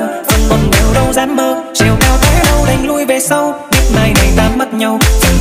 phần còn đều đâu dám mơ trèo cao té đâu đành lui về sau biết mai này ta mất nhau.